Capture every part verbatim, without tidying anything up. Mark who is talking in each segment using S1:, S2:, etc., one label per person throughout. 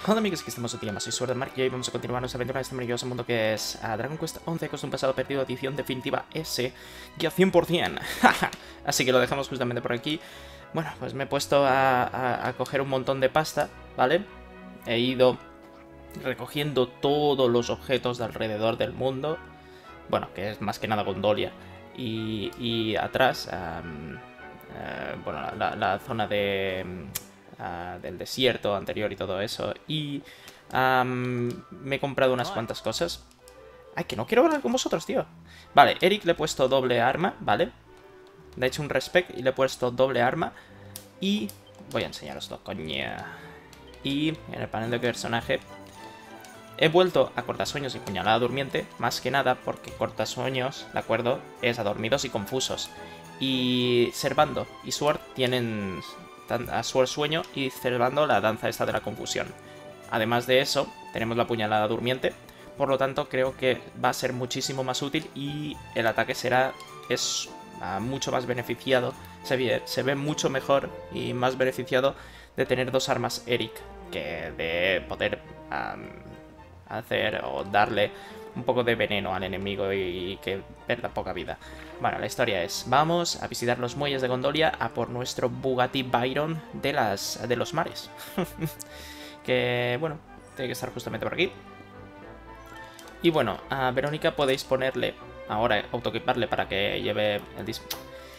S1: Hola amigos, aquí estamos un día más, soy Swordmark y hoy vamos a continuar nuestra aventura en este maravilloso mundo que es uh, Dragon Quest once, Ecos de un pasado perdido, edición definitiva S, ya cien por cien. Así que lo dejamos justamente por aquí. Bueno, pues me he puesto a, a, a coger un montón de pasta, ¿vale? He ido recogiendo todos los objetos de alrededor del mundo. Bueno, que es más que nada Gondolia. Y, y atrás, um, uh, bueno, la, la, la zona de... Um, Uh, del desierto anterior y todo eso. Y um, me he comprado unas cuantas cosas. Ay, que no quiero hablar con vosotros, tío. Vale, Eric le he puesto doble arma, ¿vale? Le he hecho un respect y le he puesto doble arma. Y voy a enseñaroslo, coño. Y en el panel de personaje he vuelto a Cortasueños y Puñalada Durmiente, más que nada porque Cortasueños, ¿de acuerdo?, es a dormidos y confusos. Y Servando y Sword tienen a Sword Sueño y Servando la danza esta de la confusión. Además de eso, tenemos la Puñalada Durmiente, por lo tanto creo que va a ser muchísimo más útil y el ataque será es uh, mucho más beneficiado, se ve, se ve mucho mejor y más beneficiado de tener dos armas Eric que de poder um, hacer o darle un poco de veneno al enemigo y que pierda poca vida. Bueno, la historia es, vamos a visitar los muelles de Gondolia a por nuestro Bugatti Byron de, las, de los mares. Que, bueno, tiene que estar justamente por aquí. Y bueno, a Verónica podéis ponerle, ahora autoequiparle para que lleve el disco.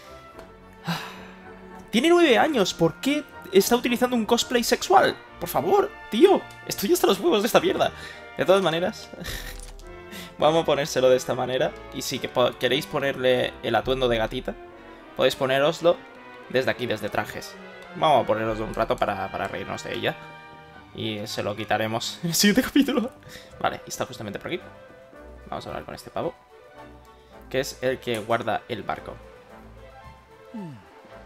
S1: Tiene nueve años, ¿por qué está utilizando un cosplay sexual? Por favor, tío, estoy hasta los huevos de esta mierda. De todas maneras... Vamos a ponérselo de esta manera. Y si que po queréis ponerle el atuendo de gatita, podéis ponéroslo desde aquí, desde trajes. Vamos a poneroslo un rato para, para reírnos de ella. Y se lo quitaremos en el siguiente capítulo. Vale, y está justamente por aquí. Vamos a hablar con este pavo, que es el que guarda el barco. Hmm.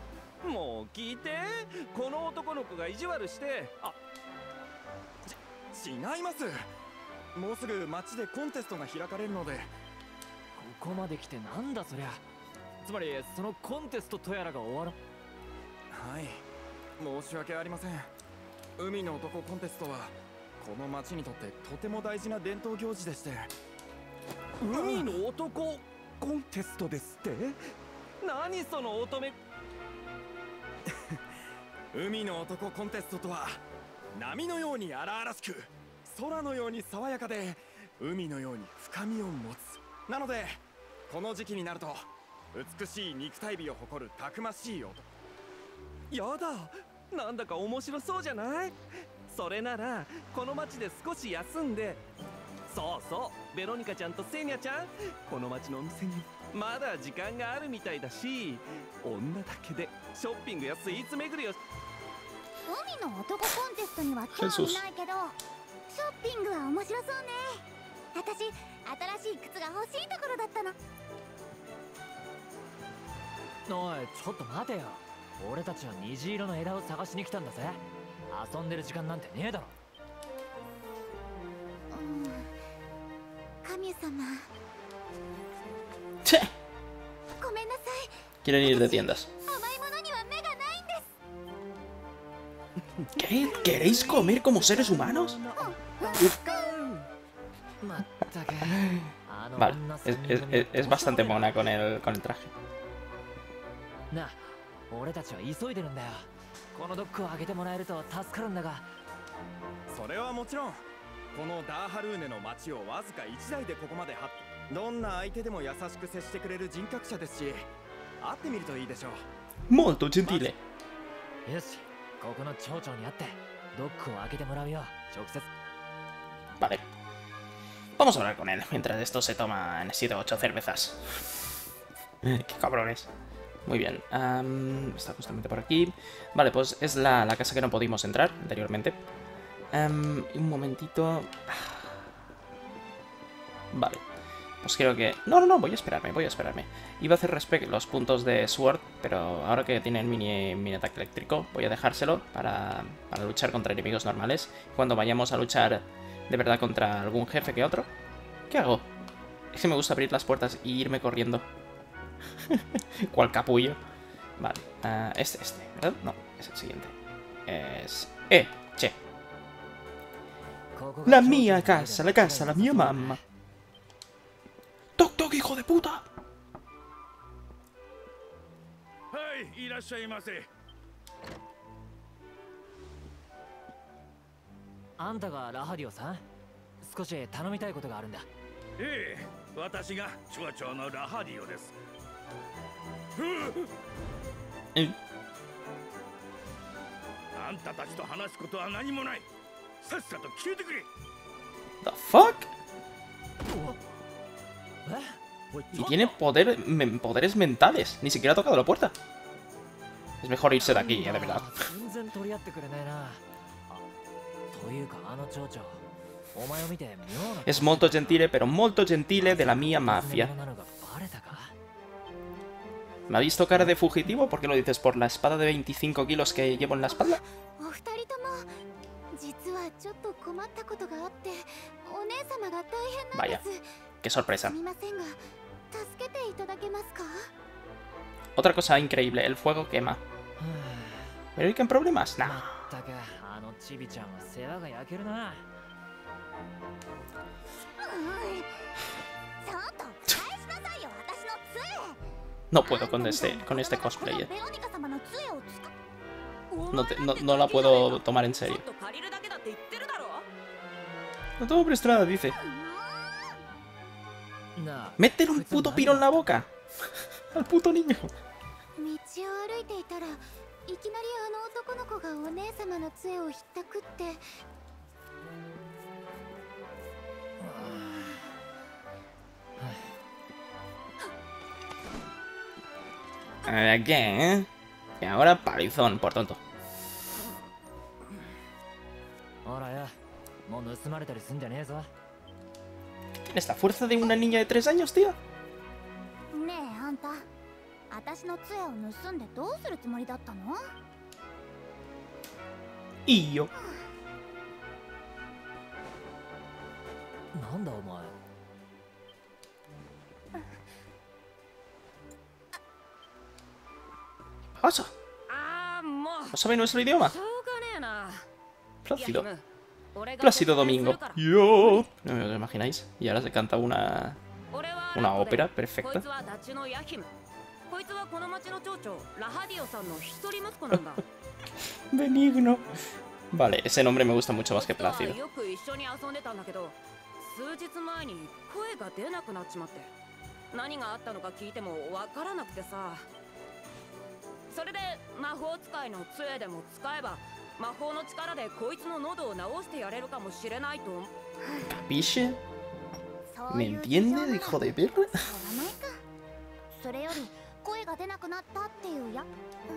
S2: もうすぐ街でコンテストが開かれるので、ここまで来てなんだそりゃ。つまりそのコンテストとやらが終わる。はい、申し訳ありません。海の男コンテストはこの街にとってとても大事な伝統行事でして。海の男コンテストですって？何その乙女。海の男コンテストとは波のように荒々しく、 空のように爽やかで海のように深みを持つ。なのでこの時期になると美しい肉体美を誇るたくましい男。やだ、なんだか面白そうじゃない？それならこの町で少し休んで、そうそう、ベロニカちゃんとセニャちゃん、この町のお店にまだ時間があるみたいだし、女だけでショッピングやスイーツ巡りを。
S3: 海の男コンテストには興味ないけど、 ショッピングは面白そうね。私、新しい靴が欲しいところだったの。
S4: おい、ちょっと待てよ。俺たちは虹色の枝を探しに来たんだぜ。遊んでる時間なんてねえだろ。
S3: うん、神様。
S1: チェ。
S3: ごめんなさい。
S1: Quieren ir de tiendas. ¿Qué? ¿Queréis comer como seres humanos? Vale, es, es, es, es bastante mona con el, con el traje. Molto gentile. Vale. Vamos a hablar con él, mientras esto se toman siete u ocho cervezas. Qué cabrones. Muy bien. Um, está justamente por aquí. Vale, pues es la, la casa que no pudimos entrar anteriormente. Um, un momentito. Vale. Pues creo que... No, no, no, voy a esperarme, voy a esperarme. Iba a hacer respect los puntos de Sword, pero ahora que tiene el mini, mini ataque eléctrico, voy a dejárselo para, para luchar contra enemigos normales. Cuando vayamos a luchar de verdad contra algún jefe que otro. ¿Qué hago? Es que me gusta abrir las puertas y irme corriendo. ¿Cuál capullo? Vale, uh, este, este, ¿verdad? No, es el siguiente. Es... ¡Eh! Che. La mía casa, la casa, la mía mamá. ¡Toc, toc, hijo de puta!
S2: はいいらっしゃいませ。
S4: あんたがラハディオさん、少し頼みたいことがあるんだ。
S2: ええ、私が町長のラハディオです。
S1: え
S2: あんたたちと話すことは何もない。さっさと消えてくれ。
S1: The fuck?
S4: え
S1: Y tiene poder, men- poderes mentales. Ni siquiera ha tocado la puerta. Es mejor irse de aquí, eh, de verdad.
S4: 全然取り合ってくれねえな。あ、というかあの町長、お前を見て妙な。
S1: Es molto gentile, pero molto gentile de la mía mafia.
S4: なのがバレたか。
S1: ¿Me ha visto cara de fugitivo? ¿Por qué lo dices? ¿Por la espada de veinticinco kilos que llevo en la espalda?
S3: お二人とも実はちょっと困ったことがあってお姉様が大変なんです。
S1: Qué sorpresa.
S3: すみませんが助けていただけますか？
S1: Otra cosa increíble, el fuego quema. ¿Pero hay que en problemas? Nah.
S4: まったくあのチビちゃんは世話が焼けるな。
S3: うん、ちゃんと返しなさいよ私の杖。
S1: No puedo con este, con este cosplayer.
S3: ベロニカ様の杖を使っ
S1: No, te- no, no la puedo tomar en serio.
S5: ちょっと借りるだけだって言ってるだろ。
S1: No tengo prestada, dice.
S4: なあ、
S1: Métele un puto piro en la boca. Al puto niño.
S3: 道を歩いていたらいきなりあの男の子がお姉様の杖をひったくって。
S1: ¿Qué? Y ahora palizón, por tonto.
S4: ほらや、もう盗まれたりすんじゃねえぞ。
S1: ¿Tienes la fuerza de una niña de tres años, tío?
S3: ねえあんた、私の杖を盗んでどうするつもりだったの？
S1: Y yo.
S4: なんだお前。
S1: ¿Pasa?
S5: ああ、もう
S1: ¿No sabe nuestro idioma?
S5: しょうがねえな。
S1: Plácido.
S5: いや俺が
S1: Plácido
S5: 説明す
S1: Domingo.
S5: るから
S1: Yo. No me lo imagináis. Y ahora se canta una,
S5: 俺は
S1: una
S5: ラットで
S1: ópera
S5: こい
S1: perfecta.
S5: つはダチのヤヒム。こいつはこの町の町長ラハディオさんの一人息子なんだ。
S1: Benigno. Vale, ese nombre me gusta mucho más que
S5: こいつは
S1: Plácido.
S5: よく一緒に遊んでたんだけど、数日前に声が出なくなっちまって、何があったのか聞いてもわからなくてさ。それで魔法使いの杖でも使えば魔法の力でこいつの喉を治してやれるかもしれないと。
S1: ¿Capiche?
S3: そう
S1: ¿Me
S3: いう事情な
S1: entiende,
S3: ら
S1: hijo de perra?
S3: しょうがないか。それより声が出なくなったっていうや、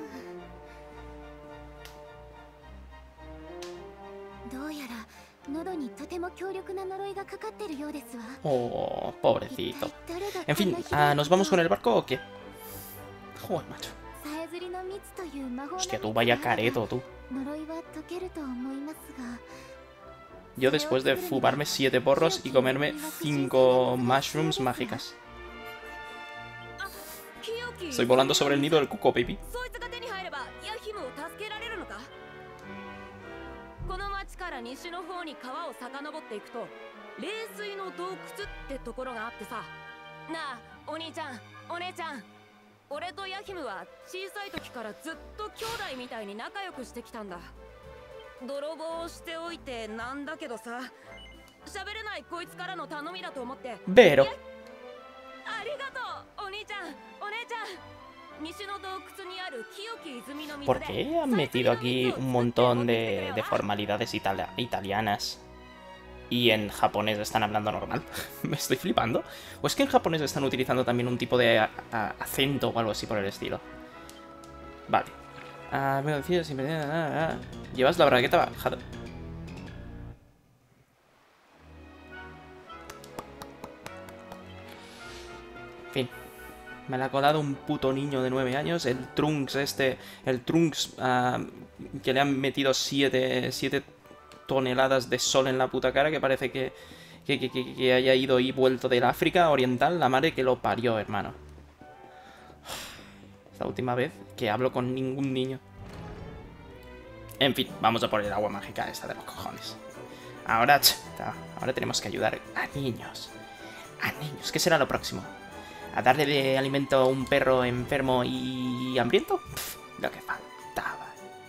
S3: うん、どうやら喉にとても強力な呪いがかかってるようですわ。
S1: Oh, pobrecito.
S3: 一体誰が
S1: En
S3: こん
S1: fin,
S3: なひどい
S1: ah, ¿nos vamos
S3: こと
S1: con el barco o qué? Joder, macho.
S3: さえずりの蜜という魔法の
S1: Hostia, tú
S3: 蜜
S1: vaya
S3: があれば
S1: careto, tú.
S3: 呪いは解けると思いますが。
S1: Yo después de fumarme siete porros y comerme cinco mushrooms mágicas.
S5: あ、キヨキ
S1: Estoy volando sobre el nido del cuco, baby.
S5: そいつが手に入ればヤヒムを助けられるのか。この町から西の方に川を遡っていくと冷水の洞窟ってところがあってさ。なあお兄ちゃんお姉ちゃん、俺とヤヒムは小さい時からずっと兄弟みたいに仲良くしてきたんだ。泥棒をしておいてなんだけどさ、喋れないこいつからの頼みだと思って。
S1: Pero.
S5: ありがとうお兄ちゃんお姉ちゃん。西の洞窟にある清き泉の水で
S1: ¿Por qué han metido aquí un montón de, de formalidades itali- italianas? Y en japonés están hablando normal. Me estoy flipando. ¿O es que en japonés están utilizando también un tipo de a- a- acento o algo así por el estilo? Vale. Ah, me decía siempre. Ah, ah. Llevas la bragueta bajada. En fin. Me la ha colado un puto niño de nueve años. El Trunks este. El Trunks ah, que le han metido siete, siete toneladas de sol en la puta cara. Que parece que, que, que, que, que haya ido y vuelto del África Oriental. La madre que lo parió, hermano. Es la última vez que hablo con ningún niño. En fin, vamos a por el agua mágica esta de los cojones. Ahora, ch, ahora tenemos que ayudar a niños. A niños. ¿Qué será lo próximo? ¿A darle de alimento a un perro enfermo y hambriento? Pff, lo que faltaba.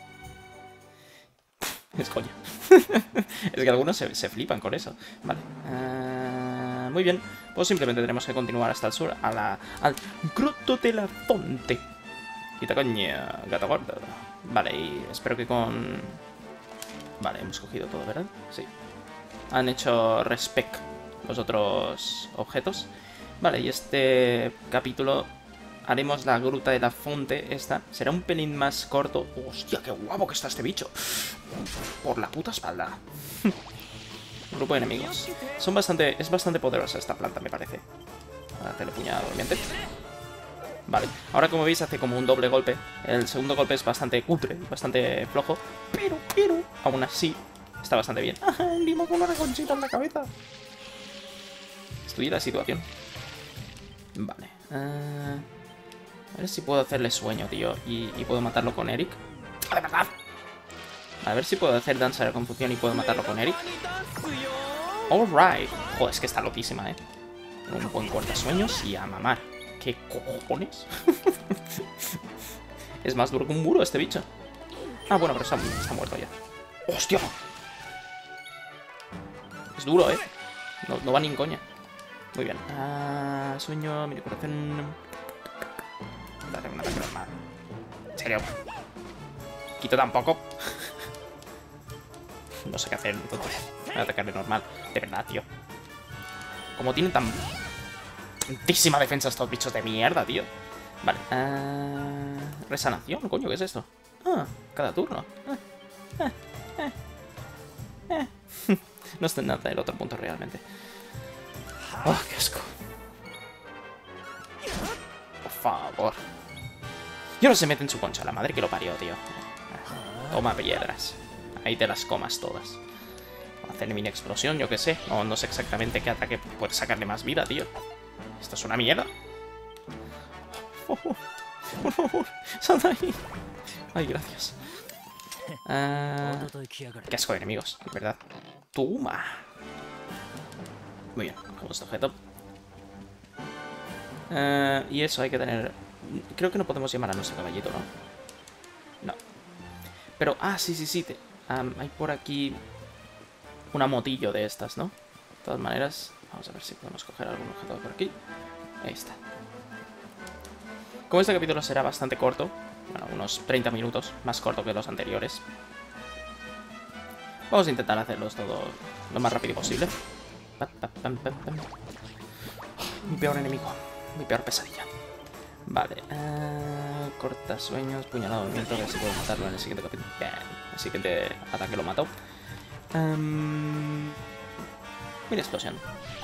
S1: Pff, es coña. Es que algunos se, se flipan con eso. Vale. Uh, muy bien. Pues simplemente tenemos que continuar hasta el sur, a la, al Grotto de la Fonte. Quita coña, gato gordo. Vale, y espero que con... Vale, hemos cogido todo, ¿verdad? Sí. Han hecho respec los otros objetos. Vale, y este capítulo haremos la Gruta de la Fonte. Esta será un pelín más corto. ¡Hostia, qué guapo que está este bicho! Por la puta espalda. Grupo de enemigos. Son bastante... Es bastante poderosa esta planta, me parece. Hacerle puñada, obviamente. Vale, ahora como veis hace como un doble golpe. El segundo golpe es bastante cutre, bastante flojo. Pero, pero, aún así, está bastante bien. ¡Un limo con una conchita en la cabeza! Estudia la situación. Vale. Uh, a ver si puedo hacerle sueño, tío. Y, y puedo matarlo con Eric. ¡Ah, de verdad! A ver si puedo hacer danza de confusión y puedo matarlo con Eric. Alright. Joder, es que está loquísima, eh. Un buen cortasueños y a mamar. ¿Qué cojones? Es más duro que un muro este bicho. Ah, bueno, pero está, está muerto ya. ¡Hostia! Es duro, ¿eh? No, no va ni en coña. Muy bien. Ah, sueño, mi corazón. Dale un ataque normal. En serio. Quito tampoco. No sé qué hacer, entonces. Voy a atacarle normal. De verdad, tío. Como tienen tan... tantísima defensa estos bichos de mierda, tío. Vale. Uh, resanación, coño, ¿qué es esto? Ah, cada turno. Ah, eh, eh, eh. No está en nada del otro punto realmente. Oh, qué asco. Por favor. Y ahora se mete en su concha, la madre que lo parió, tío. Toma piedras. Ahí te las comas todas. Hacer mini explosión, yo qué sé. No, no sé exactamente qué ataque puede sacarle más vida, tío. Esto es una mierda. Por favor, por favor, sal de ahí. Ay, gracias. Uh, qué asco de enemigos, de verdad. Toma. Muy bien, cogemos este objeto. Uh, y eso hay que tener... Creo que no podemos llamar a nuestro caballito, ¿no? No. Pero, ah, sí, sí, sí. Te... Um, hay por aquí una motillo de estas, ¿no? De todas maneras, vamos a ver si podemos coger algún objeto por aquí. Ahí está. Como este capítulo será bastante corto, bueno, unos treinta minutos, más corto que los anteriores, vamos a intentar hacerlos todo lo más rápido posible. Pam, pam, pam, pam, pam. Mi peor enemigo, mi peor pesadilla. Vale, uh, corta sueños, puñalado de movimiento, a ver si puedo matarlo en el siguiente capítulo. Bien, el siguiente ataque lo mato. Um, mira explosión.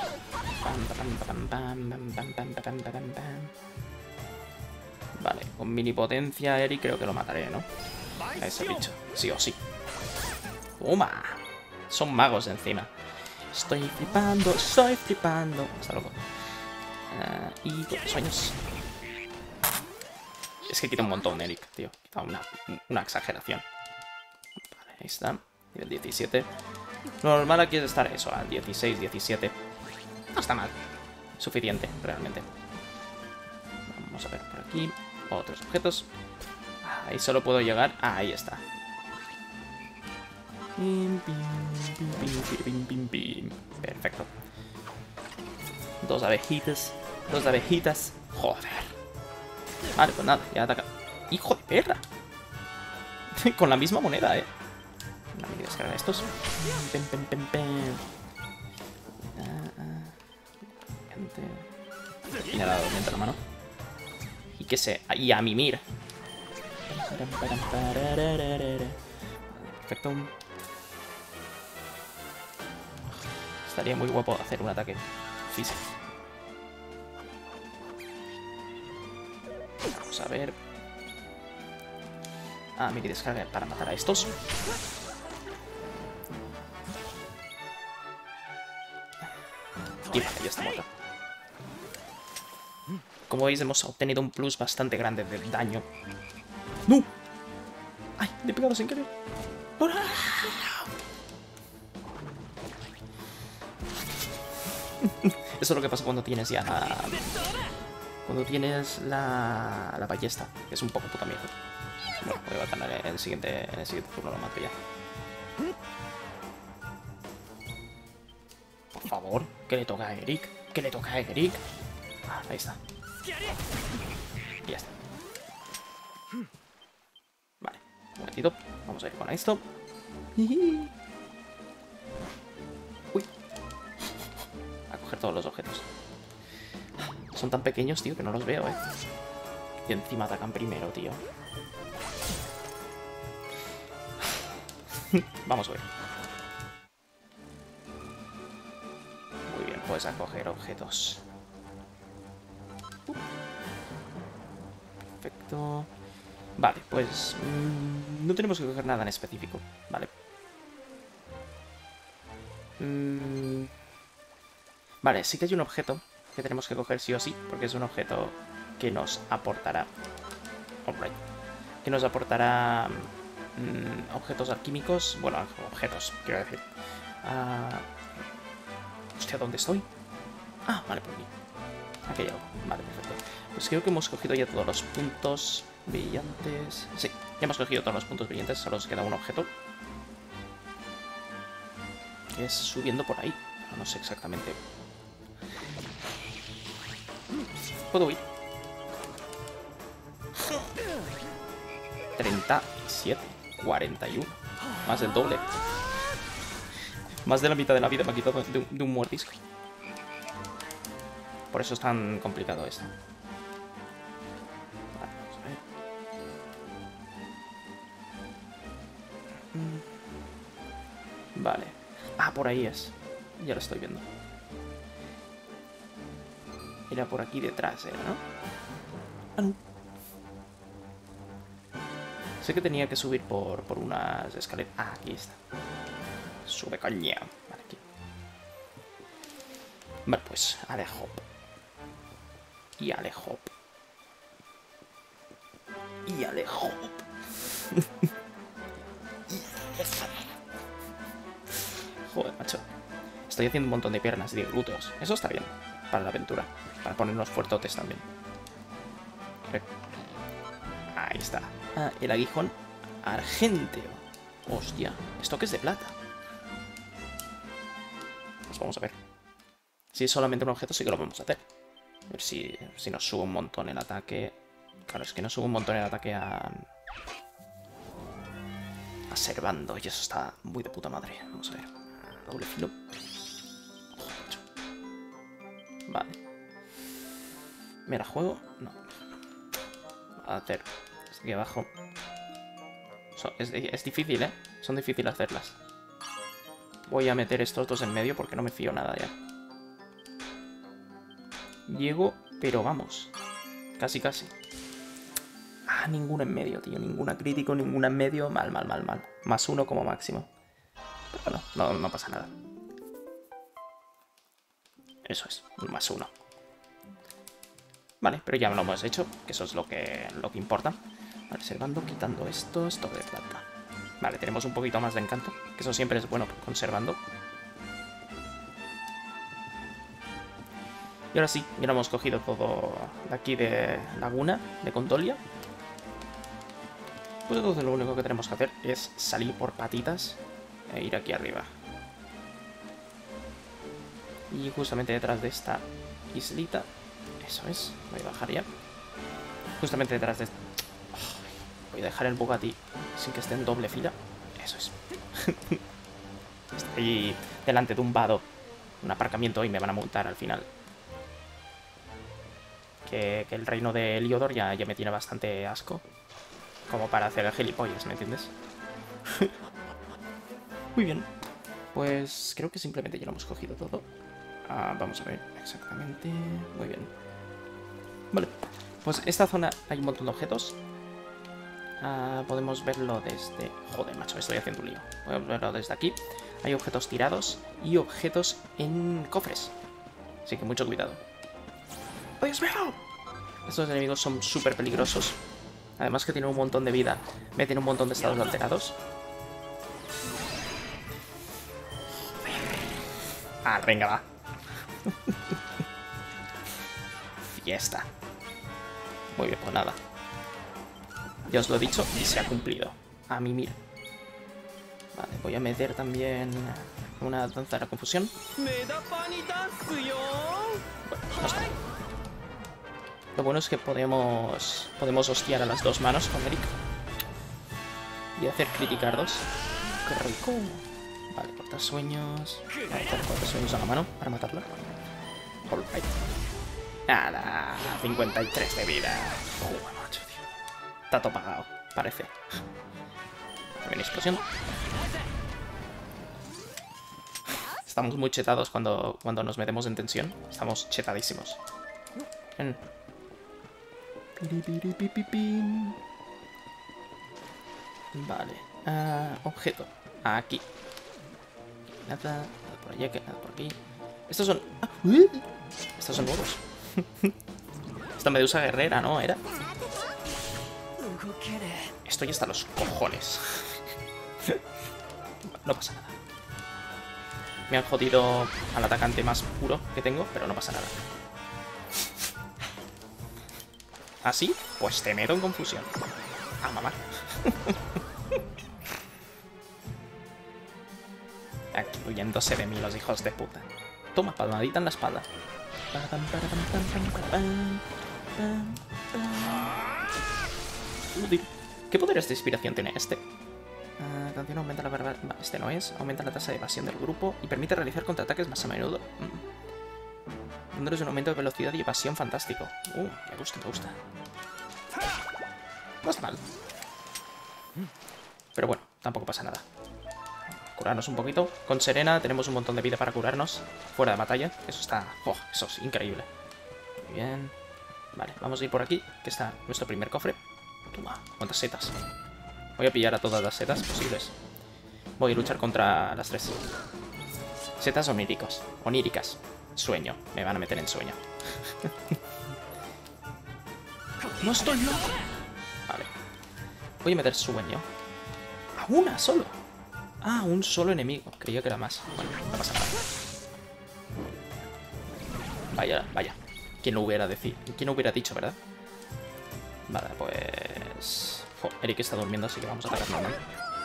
S1: Vale, con mini potencia Eric creo que lo mataré, ¿no? A ese bicho, sí o sí. ¡Toma! Son magos encima. Estoy flipando, estoy flipando. Está loco. Uh, y corta sueños. Es que quita un montón, Eric, tío. Quita una, una exageración. Vale, ahí está. Nivel diecisiete. Lo normal aquí es estar eso, a dieciséis, diecisiete. No está mal. Suficiente, realmente. Vamos a ver por aquí. Otros objetos. Ahí solo puedo llegar. Ah, ahí está. Perfecto. Dos abejitas. Dos abejitas. Joder. Vale, pues nada, ya ataca. ¡Hijo de perra! Con la misma moneda, eh. No me quieres cargar estos. Pem, pem, pem, pem. Gente. Me ha dado viento en la mano. Y que se. Y a mimir. Perfecto. Estaría muy guapo hacer un ataque físico. Vamos a ver. Ah, mini descarga para matar a estos. Y vale, ya está muerto. Como veis, hemos obtenido un plus bastante grande de daño. ¡No! ¡Ay! Le he pegado sin querer. Eso es lo que pasa cuando tienes ya la... Cuando tienes la... La ballesta, que es un poco puta mierda. Bueno, voy a ganar en el siguiente, en el siguiente turno, lo mato ya. Por favor, que le toca a Eric. Que le toca a Eric. Ah, ahí está. Y ya está. Vale, un momentito. Vamos a ir con esto. Uy. A coger todos los objetos. Son tan pequeños, tío, que no los veo, eh. Y encima atacan primero, tío. Vamos a ver. Muy bien, puedes a coger objetos. Perfecto. Vale, pues mmm, no tenemos que coger nada en específico. Vale. Mm, vale, sí que hay un objeto que tenemos que coger sí o sí, porque es un objeto que nos aportará... Alright. Que nos aportará... Mm, objetos alquímicos. Bueno, objetos, quiero decir. Uh... Hostia, ¿dónde estoy? Ah, vale, por aquí. Aquí hay algo. Vale, perfecto. Pues creo que hemos cogido ya todos los puntos brillantes. Sí, ya hemos cogido todos los puntos brillantes. Solo nos queda un objeto. Que es subiendo por ahí. Pero no sé exactamente. Puedo ir. treinta y siete. cuarenta y uno. Más del doble. Más de la mitad de la vida me ha quitado de un, de un muerdisco. Por eso es tan complicado esto. Vale, vamos a ver. Vale. Ah, por ahí es. Ya lo estoy viendo. Era por aquí detrás, ¿era, no? Ah, no. Sé que tenía que subir por, por unas escaleras. Ah, aquí está. Sube, coña. Vale, aquí. Vale, pues, alejo. Y alejo. Y alejo. Joder, macho. Estoy haciendo un montón de piernas y de glúteos. Eso está bien. Para la aventura. Para ponernos fuertotes también. Ahí está. Ah, el aguijón argenteo. Hostia, esto que es de plata. Pues vamos a ver. Si es solamente un objeto, sí que lo podemos hacer. A ver si, si nos sube un montón el ataque. Claro, es que nos sube un montón el ataque a... A Servando. Y eso está muy de puta madre. Vamos a ver. Doble filo. Vale. ¿Me la juego? No. A hacer... Aquí abajo. Es, es difícil, ¿eh? Son difíciles hacerlas. Voy a meter estos dos en medio porque no me fío nada ya. Llego, pero vamos. Casi, casi. Ah, ninguna en medio, tío. Ninguna crítico, ninguna en medio. Mal, mal, mal, mal. Más uno como máximo. Pero bueno, no, no pasa nada. Eso es, más uno. Vale, pero ya lo hemos hecho, que eso es lo que, lo que importa. Reservando, quitando esto, esto de plata. Vale, tenemos un poquito más de encanto, que eso siempre es bueno conservando. Y ahora sí, ya lo hemos cogido todo de aquí de Laguna, de Condolia. Pues entonces lo único que tenemos que hacer es salir por patitas e ir aquí arriba. Y justamente detrás de esta islita, eso es, voy a bajar ya. Justamente detrás de... Voy a dejar el Bugatti sin que esté en doble fila. Eso es. Estoy delante de un vado, un aparcamiento y me van a multar al final. Que, que el reino de Heliodor ya, ya me tiene bastante asco. Como para hacer el gilipollas, ¿me entiendes? Muy bien. Pues creo que simplemente ya lo hemos cogido todo. Ah, vamos a ver exactamente. Muy bien. Vale. Pues esta zona hay un montón de objetos. Uh, podemos verlo desde... Joder, macho, estoy haciendo un lío. Podemos verlo desde aquí. Hay objetos tirados y objetos en cofres. Así que mucho cuidado. ¡Oh, Dios mío! Estos enemigos son súper peligrosos. Además que tienen un montón de vida. Me tienen un montón de estados alterados. Ah, venga, va. Fiesta. Muy bien, pues nada. Ya os lo he dicho y se ha cumplido. A mí, mira. Vale, voy a meter también una danza de la confusión. Bueno, no está. Lo bueno es que podemos podemos hostiar a las dos manos con Eric. Y hacer criticardos. ¡Qué rico! Vale, cortar sueños. Vale, cortar sueños a la mano para matarla. Alright. Nada, cincuenta y tres de vida. Joder, macho, tío. Está todo pagado, parece. Viene explosión. Estamos muy chetados cuando, cuando nos metemos en tensión. Estamos chetadísimos. Ven. Vale. Uh, objeto. Aquí. Nada, nada por allá, nada por aquí. Estos son... Ah, ¿uh? Estos son nuevos. Esta medusa guerrera, ¿no? Era. Estoy hasta los cojones. No pasa nada. Me han jodido al atacante más puro que tengo, pero no pasa nada. ¿Así? Pues te meto en confusión. Ah, mamá. Aquí huyéndose de mí los hijos de puta. Toma, palmadita en la espalda. ¿Qué poderes de inspiración tiene este? Uh, canción aumenta la barba... Este no es. Aumenta la tasa de evasión del grupo y permite realizar contraataques más a menudo. Mm. Dándoles un aumento de velocidad y evasión fantástico. Uh, me gusta, me gusta. No está mal. Pero bueno, tampoco pasa nada. Curarnos un poquito. Con Serena tenemos un montón de vida para curarnos fuera de batalla. Eso está... Oh, eso es increíble. Muy bien. Vale, vamos a ir por aquí, que está nuestro primer cofre. Toma, cuántas setas. Voy a pillar a todas las setas posibles. Voy a luchar contra las tres. Setas oníricos. Oníricas. Sueño. Me van a meter en sueño. ¡No estoy loco! Vale. Voy a meter sueño. ¡A una solo! Ah, un solo enemigo. Creía que era más. Bueno, no pasa nada. Vaya, vaya. ¿Quién lo hubiera, decir? ¿Quién lo hubiera dicho, verdad? Vale, pues... Oh, Eric está durmiendo, así que vamos a atacar normal.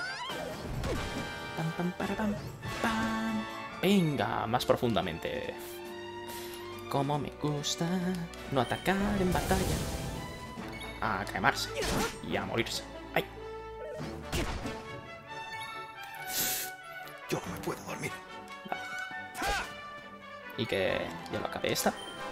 S1: Pam, pam, para, pam, pam. Venga, más profundamente. Como me gusta no atacar en batalla. A quemarse y a morirse. ¡Ay!
S2: Yo no me puedo dormir.
S1: Vale. Y que ya lo acabé esta.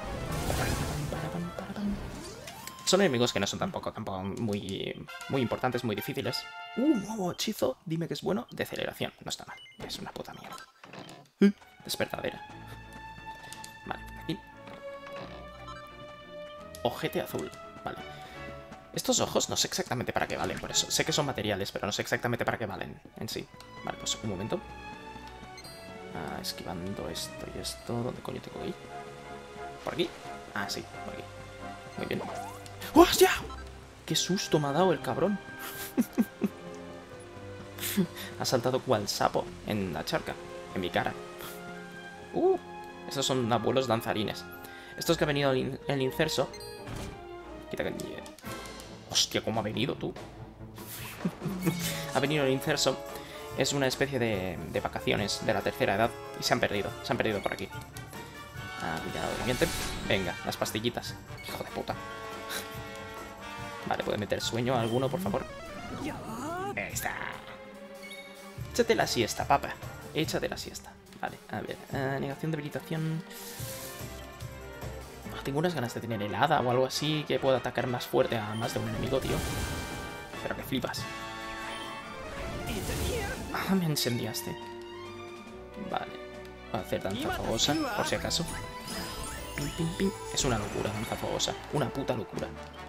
S1: Son enemigos que no son tampoco, tampoco muy, muy importantes, muy difíciles. Uh, nuevo hechizo, dime que es bueno. Deceleración, no está mal. Es una puta mierda. Uh, despertadera. Vale, aquí. Ojete azul. Vale. Estos ojos no sé exactamente para qué valen, por eso. Sé que son materiales, pero no sé exactamente para qué valen en sí. Vale, pues un momento. Ah, esquivando esto y esto. ¿Dónde coño tengo que ir? ¿Por aquí? Ah, sí, por aquí. Muy bien. ¡Hostia! ¡Qué susto me ha dado el cabrón! Ha saltado cual sapo en la charca, en mi cara. ¡Uh! Estos son abuelos danzarines. Estos que ha venido el, in el incerso. Quita que... ¡Hostia, cómo ha venido, tú! Ha venido el incerso. Es una especie de, de vacaciones de la tercera edad. Y se han perdido, se han perdido por aquí. Ah, cuidado, durmiente. Venga, las pastillitas. Hijo de puta. Vale, ¿puede meter sueño a alguno, por favor? Ahí está. Échate la siesta, papa. Échate la siesta. Vale, a ver. Uh, negación, debilitación. Oh, tengo unas ganas de tener helada o algo así que pueda atacar más fuerte a más de un enemigo, tío. Pero que flipas. Ah, me incendiaste. Vale. Voy a hacer danza fogosa, por si acaso. Pim, pim, pim. Es una locura, danza fogosa. Una puta locura.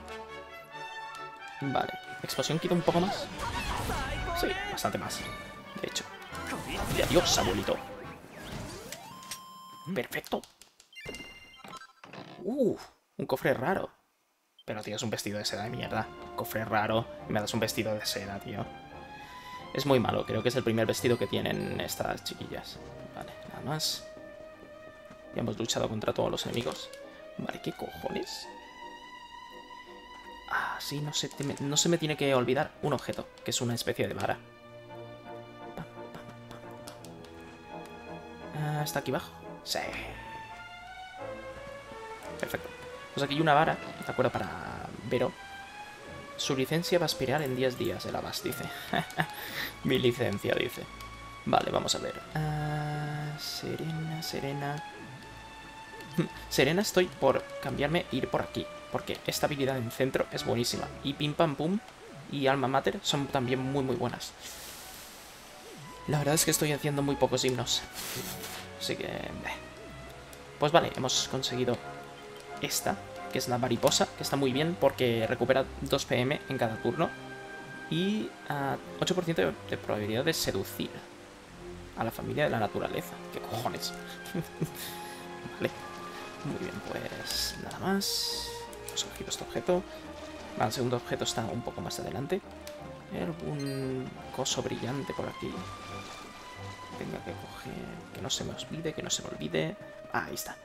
S1: Vale. Explosión quita un poco más. Sí, bastante más. De hecho. Y adiós, abuelito. Perfecto. Uh, un cofre raro. Pero, tío, es un vestido de seda de mierda. Cofre raro. Y me das un vestido de seda, tío. Es muy malo. Creo que es el primer vestido que tienen estas chiquillas. Vale, nada más. Ya hemos luchado contra todos los enemigos. Vale, ¿qué cojones? Ah, sí, no se, no se me tiene que olvidar un objeto, que es una especie de vara. Ah, ¿está aquí abajo? Sí. Perfecto. Pues aquí hay una vara, ¿de acuerdo? Para Vero. Su licencia va a expirar en diez días, el Abas, dice. Mi licencia, dice. Vale, vamos a ver. Uh, Serena, Serena... Serena, estoy por cambiarme e ir por aquí. Porque esta habilidad en centro es buenísima. Y Pim Pam Pum y Alma Mater son también muy muy buenas. La verdad es que estoy haciendo muy pocos himnos. Así que... Pues vale, hemos conseguido esta, que es la mariposa, que está muy bien porque recupera dos P M en cada turno. Y uh, ocho por ciento de, de probabilidad de seducir a la familia de la naturaleza. ¿Qué cojones? Vale. Muy bien, pues nada más. Hemos cogido este objeto. Vale, el segundo objeto está un poco más adelante. Hay algún coso brillante por aquí. Tenga que coger... Que no se me olvide, que no se me olvide. Ah, ahí está.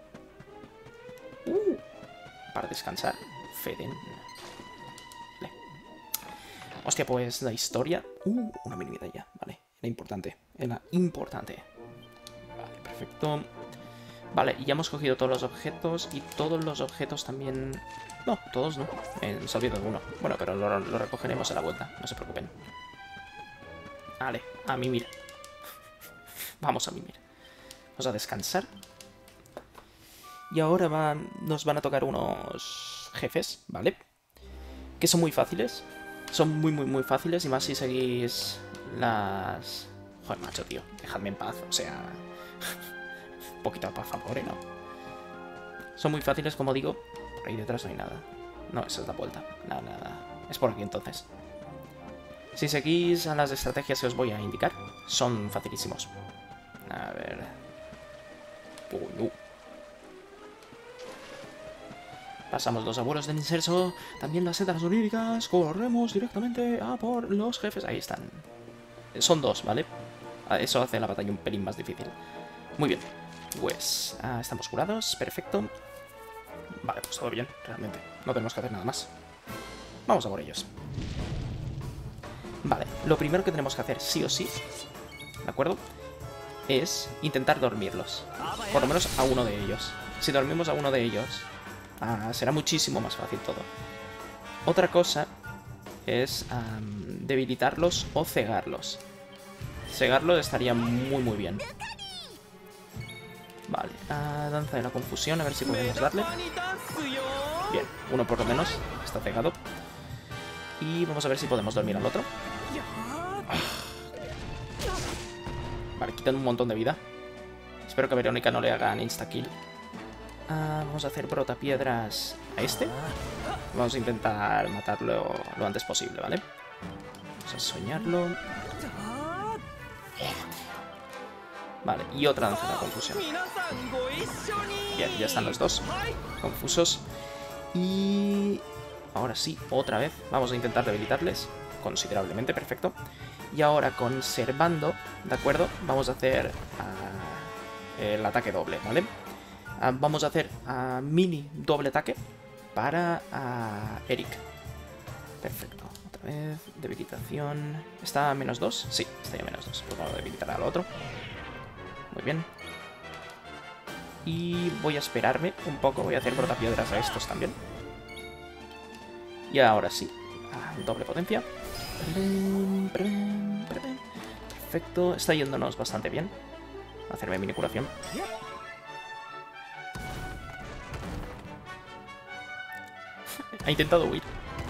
S1: Uh, para descansar. Feden. Vale. Hostia, pues la historia... Uh, una mini medalla. Vale, era importante. Era importante. Vale, perfecto. Vale, y ya hemos cogido todos los objetos. Y todos los objetos también... No, todos no. Eh, nos ha olvidado uno. Bueno, pero lo, lo recogeremos a la vuelta. No se preocupen. Vale, a mimir. Vamos a mimir. Vamos a descansar. Y ahora va, nos van a tocar unos jefes, ¿vale? Que son muy fáciles. Son muy, muy, muy fáciles. Y más si seguís las... Joder, macho, tío. Dejadme en paz. O sea... Un poquito de paz, por favor, ¿eh? ¿No? Son muy fáciles, como digo. Por ahí detrás no hay nada. No, esa es la vuelta. Nada, nada. Es por aquí, entonces. Si seguís a las estrategias que os voy a indicar, son facilísimos. A ver... Uy, uh. Pasamos los abuelos del inserso, también las setas oníricas, corremos directamente a por los jefes. Ahí están. Son dos, ¿vale? Eso hace la batalla un pelín más difícil. Muy bien. Pues ah, estamos curados, perfecto. Vale, pues todo bien, realmente. No tenemos que hacer nada más. Vamos a por ellos. Vale, lo primero que tenemos que hacer sí o sí, ¿de acuerdo? Es intentar dormirlos. Por lo menos a uno de ellos. Si dormimos a uno de ellos, ah, será muchísimo más fácil todo. Otra cosa es um, debilitarlos o cegarlos. Cegarlo estaría muy muy bien. Vale, uh, danza de la confusión, a ver si podemos darle. Bien, uno por lo menos está cegado. Y vamos a ver si podemos dormir al otro. Vale, quitan un montón de vida. Espero que a Verónica no le hagan insta-kill. Uh, vamos a hacer brotapiedras a este. Vamos a intentar matarlo lo antes posible, ¿vale? Vamos a soñarlo. Vale, y otra danza de la confusión. Bien, ya están los dos confusos. Y... ahora sí, otra vez. Vamos a intentar debilitarles considerablemente, perfecto. Y ahora conservando, ¿de acuerdo? Vamos a hacer uh, el ataque doble, ¿vale? Uh, vamos a hacer uh, mini doble ataque para uh, Eric. Perfecto. Otra vez, debilitación. ¿Está a menos dos? Sí, está ya a menos dos. Pues vamos a debilitar al otro. Muy bien. Y voy a esperarme un poco. Voy a hacer brotapiedras a estos también. Y ahora sí. Ah, doble potencia. Perfecto. Está yéndonos bastante bien. Hacerme mini curación. Ha intentado huir.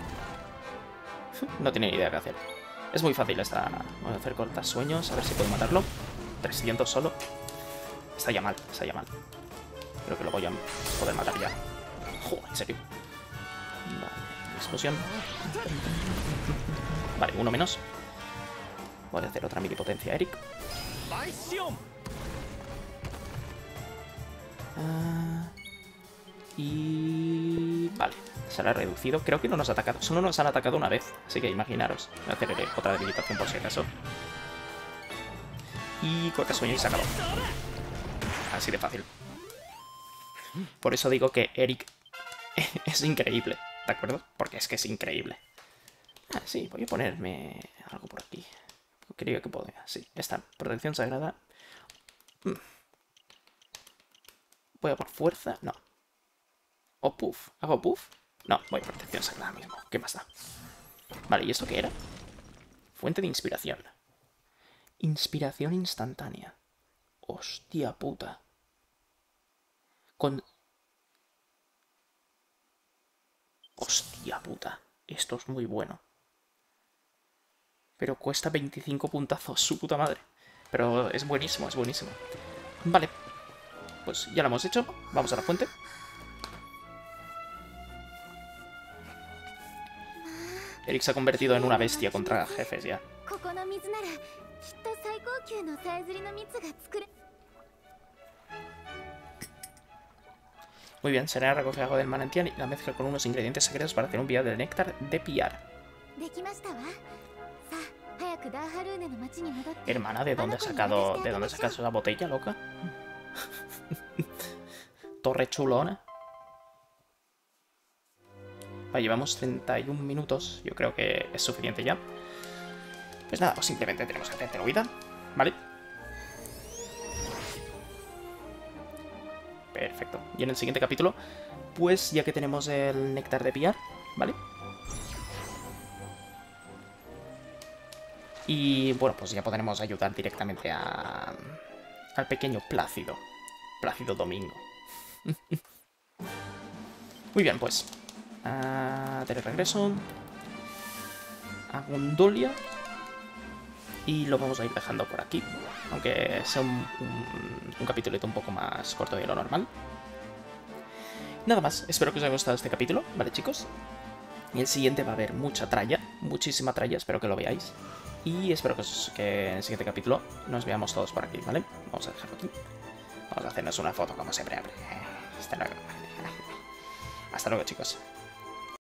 S1: No tiene ni idea qué hacer. Es muy fácil esta... Voy a hacer cortas sueños. A ver si puedo matarlo. trescientos solo. Está ya mal, está ya mal. Creo que lo voy a poder matar ya. Joder, en serio. Vale, explosión. Vale, uno menos. Voy a hacer otra mini potencia, Eric. Ah, y... vale, se la ha reducido. Creo que no nos ha atacado. Solo nos han atacado una vez. Así que imaginaros. Voy a hacer otra debilitación por si acaso. Y corta sueño y se acabó. Así de fácil. Por eso digo que Eric es increíble, ¿de acuerdo? Porque es que es increíble. Ah, sí, voy a ponerme algo por aquí. Creo que podía. Sí, esta protección sagrada. Mm. Voy a por fuerza. No. O puff. ¿Hago puff? No, voy a protección sagrada mismo. ¿Qué más da? Vale, ¿y esto qué era? Fuente de inspiración. Inspiración instantánea. Hostia puta. Con... Hostia puta. Esto es muy bueno. Pero cuesta veinticinco puntazos, su puta madre. Pero es buenísimo, es buenísimo. Vale. Pues ya lo hemos hecho. Vamos a la fuente. Eric se ha convertido en una bestia contra jefes ya. Muy bien, será recoger algo del manantial y la mezcla con unos ingredientes secretos para hacer un vial de néctar de piar. Hermana, ¿de dónde has sacado, de dónde has sacado esa botella, loca? Torre chulona. Vale, llevamos treinta y un minutos. Yo creo que es suficiente ya. Pues nada, pues simplemente tenemos que hacer huida, ¿vale? Perfecto. Y en el siguiente capítulo, pues ya que tenemos el néctar de piar, ¿vale? Y bueno, pues ya podremos ayudar directamente a... al pequeño Plácido. Plácido Domingo. Muy bien, pues. Uh, de regreso. A Gondolia. Y lo vamos a ir dejando por aquí. Aunque sea un, un, un capítulito un poco más corto de lo normal. Nada más, espero que os haya gustado este capítulo, ¿vale, chicos? Y el siguiente va a haber mucha tralla, muchísima tralla, espero que lo veáis. Y espero que, os, que en el siguiente capítulo nos veamos todos por aquí, ¿vale? Vamos a dejarlo aquí. Vamos a hacernos una foto como siempre. Hasta luego. Hasta luego, chicos.